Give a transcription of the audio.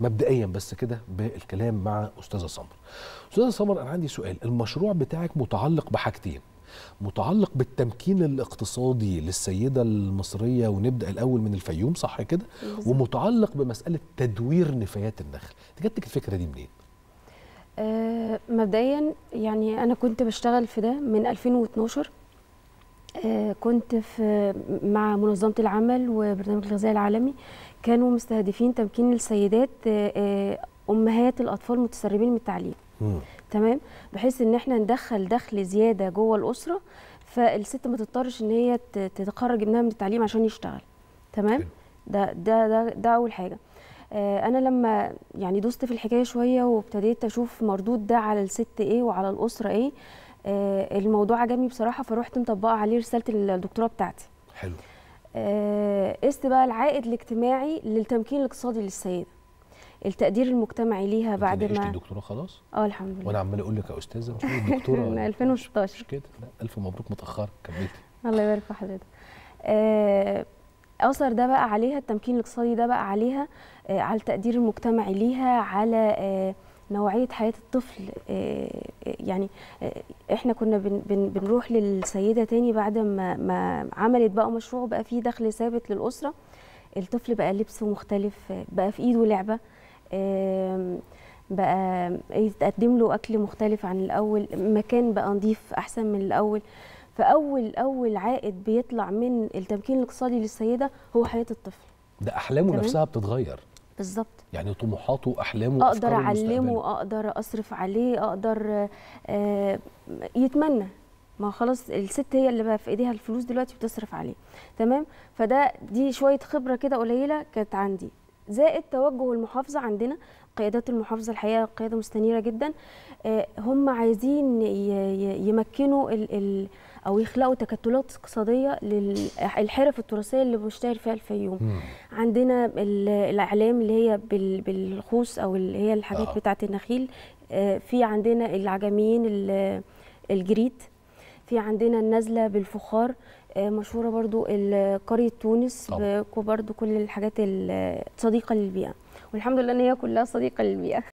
مبدئيا بس كده بالكلام مع استاذه سمر. استاذه سمر، انا عندي سؤال. المشروع بتاعك متعلق بحاجتين، متعلق بالتمكين الاقتصادي للسيده المصريه، ونبدا الاول من الفيوم، صح كده؟ ومتعلق بمساله تدوير نفايات النخل. جات لك الفكره دي منين؟ مبدئيا يعني انا كنت بشتغل في ده من 2012. كنت مع منظمة العمل وبرنامج الغذاء العالمي، كانوا مستهدفين تمكين السيدات أمهات الأطفال المتسربين من التعليم. تمام، بحيث ان احنا ندخل دخل زيادة جوه الأسرة، فالست ما تضطرش ان هي تخرج ابنها من التعليم عشان يشتغل. تمام، ده أول حاجة. أنا لما يعني دوست في الحكاية شوية وابتديت أشوف مردود ده على الست إيه وعلى الأسرة إيه، الموضوع عجبني بصراحه، فروحت مطبقه عليه رساله الدكتوراه بتاعتي. حلو. قست بقى العائد الاجتماعي للتمكين الاقتصادي للسيده، التقدير المجتمعي ليها بعد ما الدكتوراه خلاص. الحمد لله. وانا عمال اقول لك يا استاذه مش الدكتوراه من 2016 مش كده؟ لا، الف مبروك متاخر، كملتي. الله يبارك في حضرتك. اثر ده بقى عليها، التمكين الاقتصادي ده بقى عليها، على التقدير المجتمعي ليها، على نوعية حياة الطفل. يعني احنا كنا بنروح للسيدة تاني بعد ما عملت بقى مشروع بقى فيه دخل ثابت للأسرة. الطفل بقى لبسه مختلف، بقى في ايده لعبة، بقى يتقدم له أكل مختلف عن الأول، مكان بقى نظيف أحسن من الأول. فأول عائد بيطلع من التمكين الاقتصادي للسيدة هو حياة الطفل. ده أحلامه نفسها بتتغير. بالظبط، يعني طموحاته واحلامه، اقدر اعلمه، اقدر اصرف عليه، اقدر يتمنى. ما خلاص الست هي اللي بقى في ايديها الفلوس دلوقتي بتصرف عليه. تمام، دي شويه خبره كده قليله كانت عندي، زائد توجه المحافظه. عندنا قيادات المحافظه الحقيقه قياده مستنيره جدا، هم عايزين يمكنوا او يخلقوا تكتلات اقتصاديه للحرف التراثيه اللي بيشتهر فيها الفيوم. عندنا الاعلام اللي هي بالخوص، او اللي هي الحاجات بتاعه النخيل. في عندنا العجميين الجريد، في عندنا النزله بالفخار، مشهوره برضو قريه تونس، برضو كل الحاجات الصديقه للبيئه، والحمد لله ان هي كلها صديقه للبيئه.